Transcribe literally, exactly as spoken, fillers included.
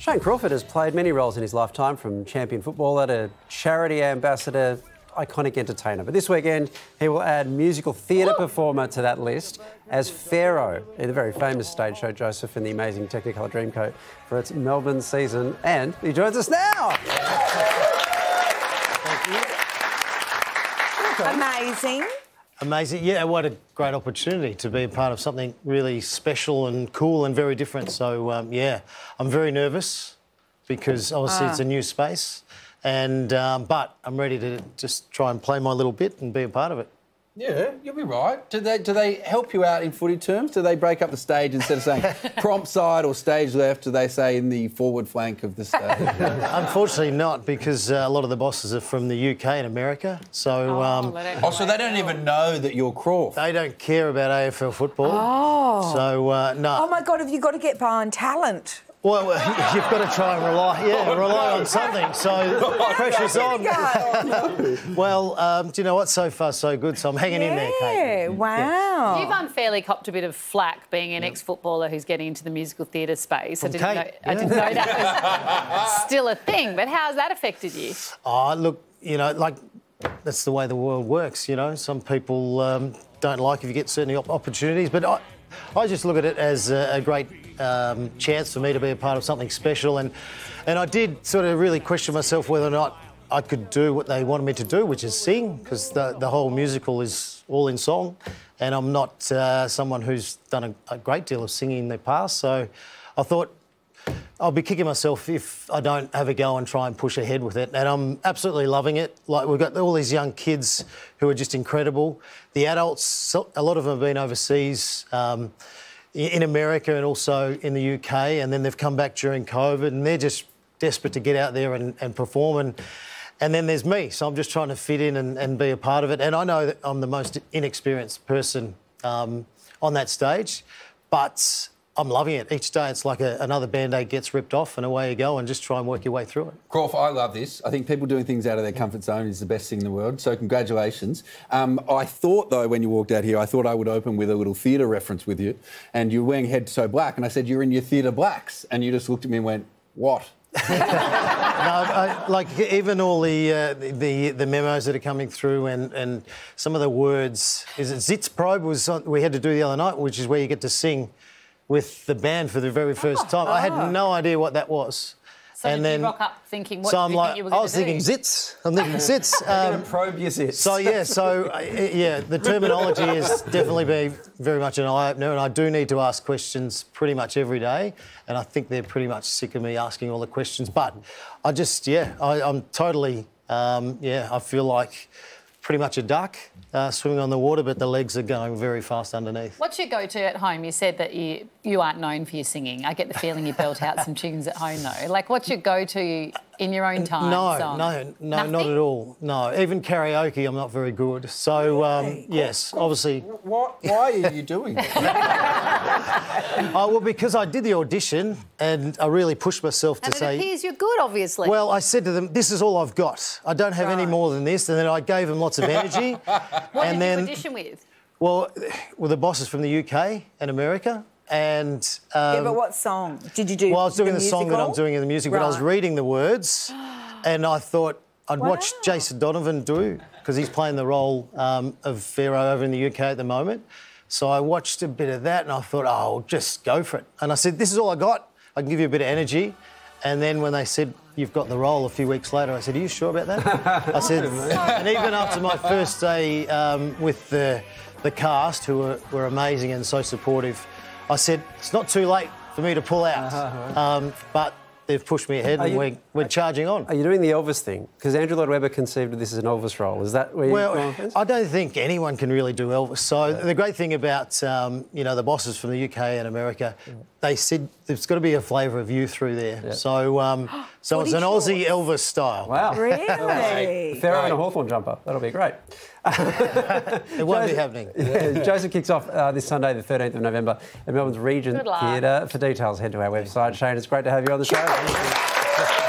Shane Crawford has played many roles in his lifetime, from champion footballer to charity ambassador, iconic entertainer. But this weekend, he will add musical theatre performer to that list as Pharaoh in the very famous stage show Joseph and the Amazing Technicolor Dreamcoat for its Melbourne season. And he joins us now. Thank you. Amazing. Amazing. Yeah, what a great opportunity to be a part of something really special and cool and very different. So, um, yeah, I'm very nervous because obviously ah. it's a new space, and um, but I'm ready to just try and play my little bit and be a part of it. Yeah, you'll be right. Do they do they help you out in footy terms? Do they break up the stage instead of saying prompt side or stage left? Do they say in the forward flank of the stage? Unfortunately not, because uh, a lot of the bosses are from the U K and America. So, oh, um, oh, so they don't even know that you're Crawford. They don't care about A F L football. Oh. So, uh, no. Oh, my God, have you got to get behind talent? Well, you've got to try and rely, yeah, rely on something. So pressure's on. Well, um, do you know what? So far, so good. So I'm hanging yeah, in there, Kate. Wow. Yeah. You've unfairly copped a bit of flack being an ex-footballer who's getting into the musical theatre space. I didn't, Kate, know, yeah. I didn't know that was still a thing. But how has that affected you? Oh, look, you know, like, that's the way the world works, you know. Some people um, don't like if you get certain opportunities, but I, I just look at it as a, a great um, chance for me to be a part of something special, and and I did sort of really question myself whether or not I could do what they wanted me to do, which is sing, because the, the whole musical is all in song, and I'm not uh, someone who's done a, a great deal of singing in the past, so I thought I'll be kicking myself if I don't have a go and try and push ahead with it. And I'm absolutely loving it. Like, we've got all these young kids who are just incredible. The adults, a lot of them have been overseas, um, in America and also in the U K, and then they've come back during COVID, and they're just desperate to get out there and, and perform. And, and then there's me, so I'm just trying to fit in and, and be a part of it. And I know that I'm the most inexperienced person um, on that stage, but I'm loving it. Each day it's like a, another Band-Aid gets ripped off and away you go, and just try and work your way through it. Crawford, I love this. I think people doing things out of their comfort zone is the best thing in the world, so congratulations. Um, I thought, though, when you walked out here, I thought I would open with a little theatre reference with you, and you were wearing Head So Black, and I said, you're in your theatre blacks, and you just looked at me and went, what? no, I, like, even all the, uh, the the memos that are coming through, and, and some of the words, is it Zitz Probe was on, we had to do the other night, which is where you get to sing with the band for the very first time. Oh. I had no idea what that was. So and did then, you rock up thinking, what so did I'm you like, think you were going to do? I was thinking zits. I'm thinking zits. Um, going to probe your zits. So, yeah, so, uh, yeah, the terminology has definitely been very much an eye-opener, and I do need to ask questions pretty much every day, and I think they're pretty much sick of me asking all the questions. But I just, yeah, I, I'm totally, um, yeah, I feel like pretty much a duck uh, swimming on the water, but the legs are going very fast underneath. What's your go-to at home? You said that you, you aren't known for your singing. I get the feeling you belt out some tunes at home, though. Like, what's your go-to in your own time No, song? no, no, Nothing? not at all. No, even karaoke, I'm not very good. So, um, Really? yes, obviously... What, why are you doing that? Oh, well, because I did the audition and I really pushed myself to and say... it appears you're good, obviously. Well, I said to them, this is all I've got. I don't have right. any more than this. And then I gave them lots of energy. what and did then, you audition with? Well, well, the bosses from the U K and America. And um, yeah, but what song did you do? Well, I was doing the, the song that I'm doing in the music, right. But I was reading the words, and I thought I'd wow. watch Jason Donovan do, because he's playing the role um, of Pharaoh over in the U K at the moment. So I watched a bit of that, and I thought, oh, I'll just go for it. And I said, this is all I got. I can give you a bit of energy. And then when they said, you've got the role a few weeks later, I said, are you sure about that? I said, and even after my first day um, with the, the cast, who were, were amazing and so supportive, I said, it's not too late for me to pull out. Uh-huh, right. um, but they've pushed me ahead, and you, we're, we're charging on. Are you doing the Elvis thing? Because Andrew Lloyd Webber conceived of this as an Elvis role. Is that where well, you're going? I don't think anyone can really do Elvis. So yeah. The great thing about, um, you know, the bosses from the U K and America, yeah. they said there's got to be a flavour of you through there. Yeah. So um, so it's an shorts. Aussie Elvis style. Wow. Really? Pharaoh in a Hawthorn jumper. That'll be great. It won't Joseph, be happening. Yeah, Joseph kicks off uh, this Sunday, the thirteenth of November, at Melbourne's Regent Theatre. For details, head to our website. Shane, it's great to have you on the show.